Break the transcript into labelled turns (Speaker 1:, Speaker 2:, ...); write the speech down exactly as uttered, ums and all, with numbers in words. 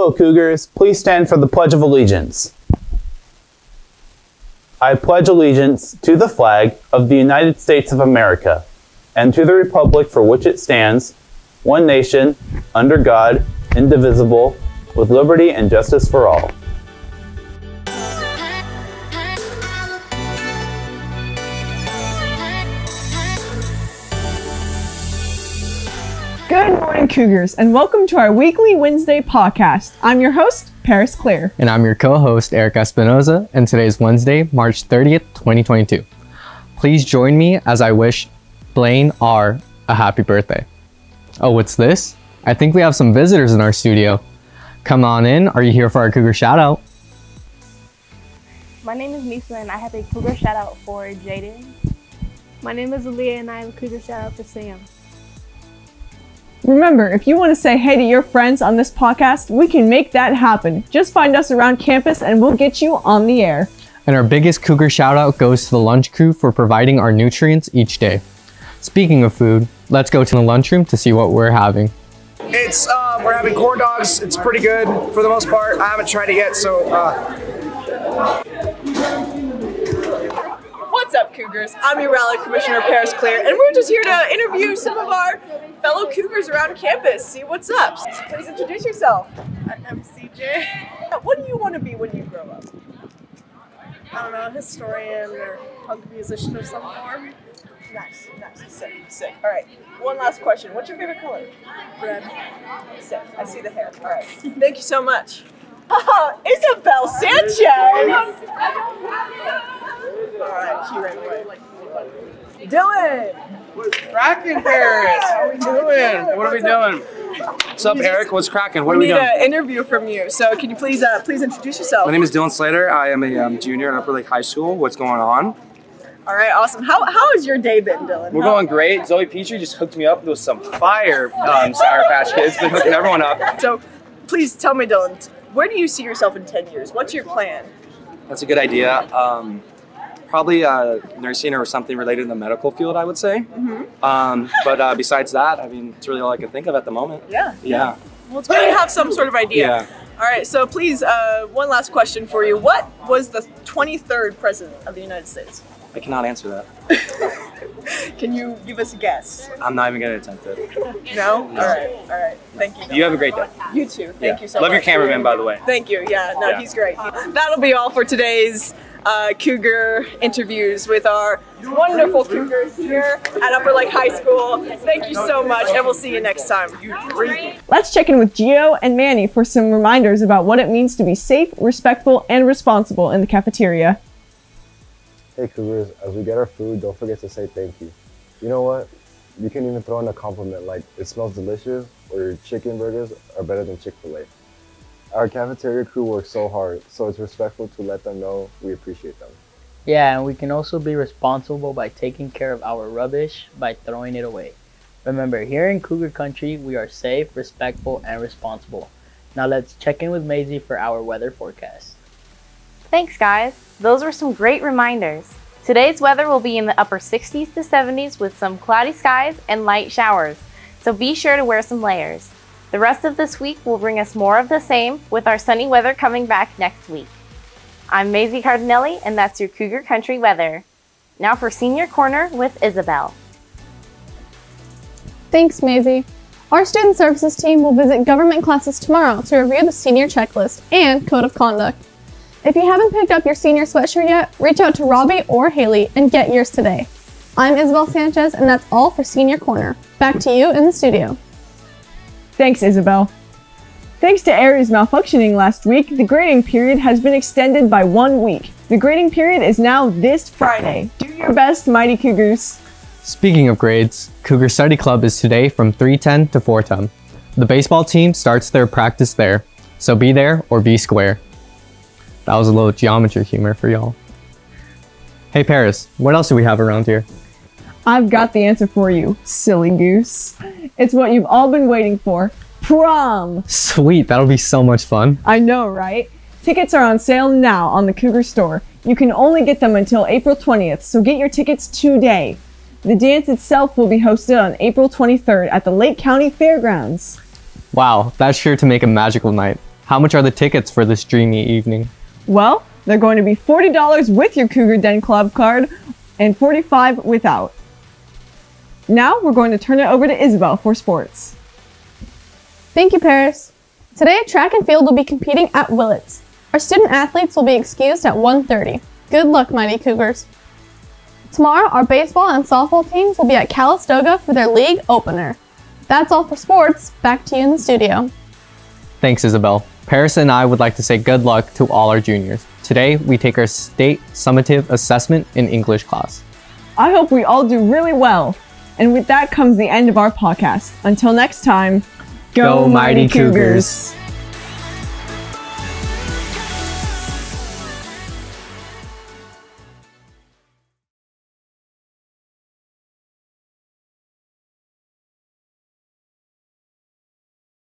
Speaker 1: Hello, Cougars. Please stand for the Pledge of Allegiance. I pledge allegiance to the flag of the United States of America and to the republic for which it stands, one nation, under God, indivisible, with liberty and justice for all.
Speaker 2: Good morning, Cougars, and welcome to our weekly Wednesday podcast. I'm your host, Paris Claire.
Speaker 3: And I'm your co-host, Eric Espinoza, and today is Wednesday, March thirtieth, twenty twenty-two. Please join me as I wish Blaine R. a happy birthday. Oh, what's this? I think we have some visitors in our studio. Come on in. Are you here for our Cougar shout out?
Speaker 4: My name is Nisa and I have a Cougar shout out for Jaden.
Speaker 5: My name is Aaliyah and I have a Cougar shout out for Sam.
Speaker 2: Remember, if you want to say hey to your friends on this podcast, we can make that happen. Just find us around campus and we'll get you on the air.
Speaker 3: And our biggest Cougar shout out goes to the lunch crew for providing our nutrients each day. Speaking of food, let's go to the lunchroom to see what we're having.
Speaker 6: It's, uh, we're having corn dogs. It's pretty good for the most part. I haven't tried it yet, so, uh...
Speaker 7: What's up, Cougars? I'm your Rally Commissioner, Paris Claire, and we're just here to interview some of our fellow Cougars around campus, see what's up. Please introduce yourself.
Speaker 5: I'm C J.
Speaker 7: What do you want to be when you grow up?
Speaker 5: I don't know, historian or punk musician of some form.
Speaker 7: Nice, nice, sick, sick. All right, one last question. What's your favorite color?
Speaker 5: Red.
Speaker 7: Sick, I see the hair. All right, thank you so much. Oh, Isabel Sanchez! All right, she ran away. Dylan!
Speaker 8: What's cracking, Paris? How are we doing? What are we doing? What's up, Eric? What's cracking? What
Speaker 7: we
Speaker 8: are we
Speaker 7: doing? We
Speaker 8: doing?
Speaker 7: need an interview from you. So can you please uh, please introduce yourself?
Speaker 8: My name is Dylan Slater. I am a um, junior at Upper Lake High School. What's going on?
Speaker 7: All right, awesome. How how has your day been, Dylan?
Speaker 8: We're
Speaker 7: how
Speaker 8: going great. Zoe Petrie just hooked me up with some fire um, Sour Patch Kids. Been hooking everyone up.
Speaker 7: So please tell me, Dylan, where do you see yourself in ten years? What's your plan?
Speaker 8: That's a good idea. Um, probably uh, nursing or something related in the medical field, I would say.
Speaker 7: Mm-hmm.
Speaker 8: Um, but uh, besides that, I mean, it's really all I can think of at the moment.
Speaker 7: Yeah.
Speaker 8: Yeah.
Speaker 7: Well, it's good to have some sort of idea.
Speaker 8: Yeah.
Speaker 7: All right, so please, uh, one last question for you. What was the twenty-third president of the United States?
Speaker 8: I cannot answer that.
Speaker 7: Can you give us a guess?
Speaker 8: I'm not even going to attempt it.
Speaker 7: No? All right, all right. Thank you.
Speaker 8: You have a great day.
Speaker 7: You too. Thank
Speaker 8: Yeah.
Speaker 7: you so
Speaker 8: Love
Speaker 7: much.
Speaker 8: your cameraman, by the way.
Speaker 7: Thank you. Yeah, no,
Speaker 8: Yeah.
Speaker 7: he's great. That'll be all for today's uh, Cougar interviews with our wonderful Cougars here at Upper Lake High School. Thank you so much, and we'll see you next time.
Speaker 2: Let's check in with Gio and Manny for some reminders about what it means to be safe, respectful, and responsible in the cafeteria.
Speaker 9: Hey Cougars, as we get our food, don't forget to say thank you. You know what? You can even throw in a compliment like, it smells delicious, or your chicken burgers are better than Chick-fil-A. Our cafeteria crew works so hard, so it's respectful to let them know we appreciate them.
Speaker 10: Yeah, and we can also be responsible by taking care of our rubbish by throwing it away. Remember, here in Cougar Country, we are safe, respectful, and responsible. Now let's check in with Maisie for our weather forecast.
Speaker 4: Thanks, guys. Those were some great reminders. Today's weather will be in the upper sixties to seventies with some cloudy skies and light showers, so be sure to wear some layers. The rest of this week will bring us more of the same, with our sunny weather coming back next week. I'm Maisie Cardinelli, and that's your Cougar Country weather. Now for Senior Corner with Isabel.
Speaker 5: Thanks, Maisie. Our student services team will visit government classes tomorrow to review the senior checklist and code of conduct. If you haven't picked up your senior sweatshirt yet, reach out to Robbie or Haley and get yours today. I'm Isabel Sanchez, and that's all for Senior Corner. Back to you in the studio.
Speaker 2: Thanks, Isabel. Thanks to Aries malfunctioning last week, the grading period has been extended by one week. The grading period is now this Friday. Do your best, Mighty Cougars.
Speaker 3: Speaking of grades, Cougar Study Club is today from three ten to four ten. The baseball team starts their practice there, so be there or be square. That was a little geometry humor for y'all. Hey Paris, what else do we have around here?
Speaker 2: I've got the answer for you, silly goose. It's what you've all been waiting for. Prom!
Speaker 3: Sweet, that'll be so much fun.
Speaker 2: I know, right? Tickets are on sale now on the Cougar store. You can only get them until April twentieth, so get your tickets today. The dance itself will be hosted on April twenty-third at the Lake County Fairgrounds.
Speaker 3: Wow, that's sure to make a magical night. How much are the tickets for this dreamy evening?
Speaker 2: Well, they're going to be forty dollars with your Cougar Den Club card and forty-five dollars without. Now we're going to turn it over to Isabel for sports.
Speaker 5: Thank you, Paris. Today, track and field will be competing at Willits. Our student athletes will be excused at one thirty. Good luck, Mighty Cougars. Tomorrow, our baseball and softball teams will be at Calistoga for their league opener. That's all for sports. Back to you in the studio.
Speaker 3: Thanks, Isabel. Paris and I would like to say good luck to all our juniors. Today, we take our state summative assessment in English class.
Speaker 2: I hope we all do really well. And with that comes the end of our podcast. Until next time,
Speaker 3: Go, Go Mighty Cougars. Cougars.